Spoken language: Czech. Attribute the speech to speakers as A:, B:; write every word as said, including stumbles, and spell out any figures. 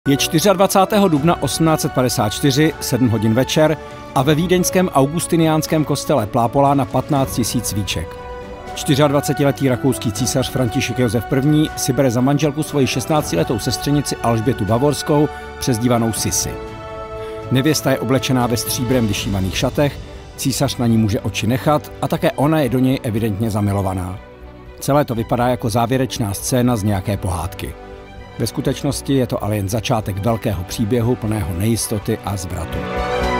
A: Je dvacátého čtvrtého dubna osmnáct set padesát čtyři, sedm hodin večer a ve vídeňském augustiniánském kostele plápolá na patnáct tisíc svíček. dvacetčtyřletý rakouský císař František Josef I. si bere za manželku svoji šestnáctiletou sestřenici Alžbětu Bavorskou, přezdívanou Sisi. Nevěsta je oblečená ve stříbrem vyšívaných šatech, císař na ní může oči nechat a také ona je do něj evidentně zamilovaná. Celé to vypadá jako závěrečná scéna z nějaké pohádky. Ve skutečnosti je to ale jen začátek velkého příběhu plného nejistoty a zvratu.